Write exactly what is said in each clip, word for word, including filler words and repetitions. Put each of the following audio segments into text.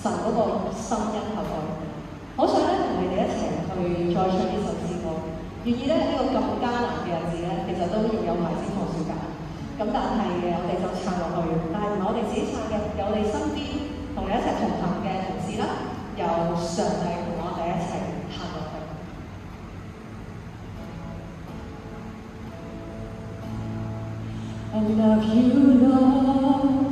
神嗰個心恩後代。好想咧同你哋一齊去再唱呢首詩歌。願意咧呢、這個咁艱難嘅日子咧，其實都仲有埋先放暑假。咁但係嘅，我哋就唱落去。但係唔係我哋自己唱嘅，有我哋身邊同你一齊同行嘅同事啦，有上帝同我哋一齊行落去。I love you, Lord.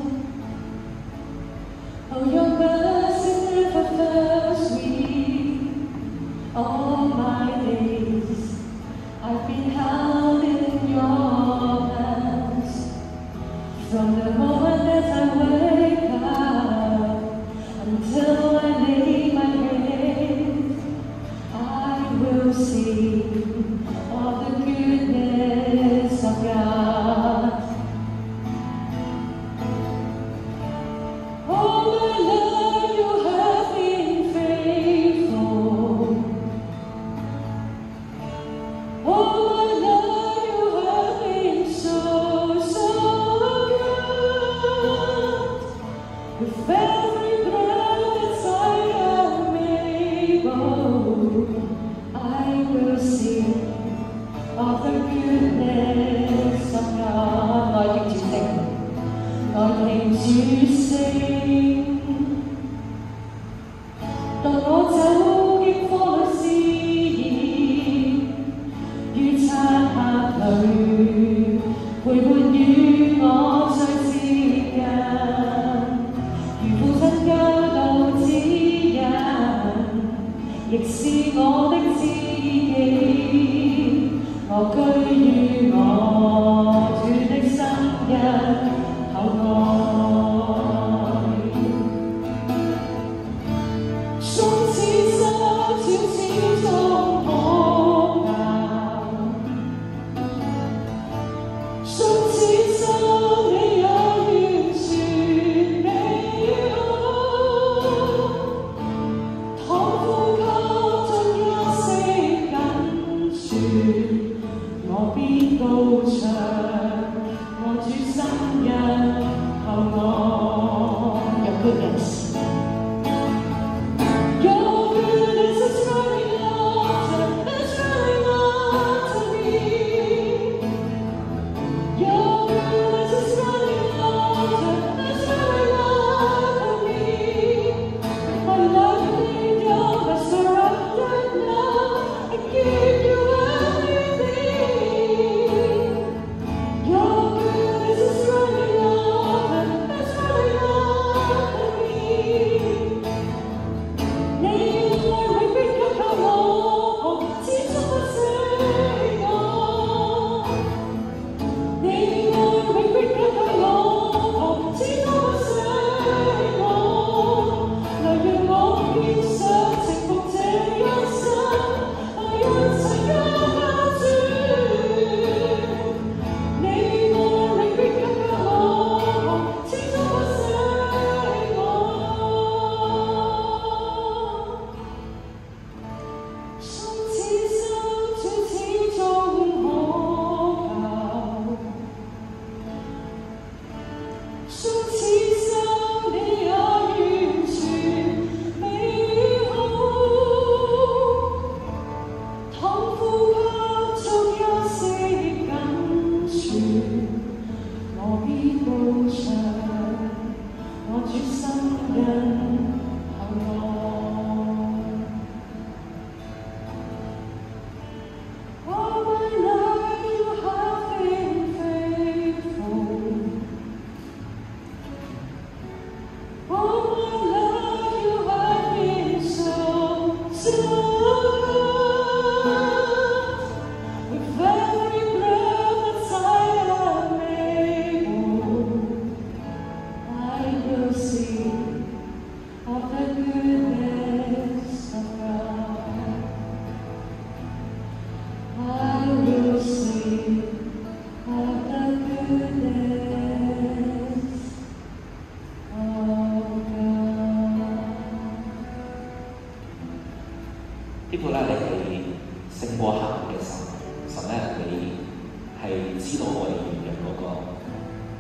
Oh, your mercy never fails me. All my days, I've been held in your hands. From the moment that I wake up until I lay my head, I will sing of the goodness of God.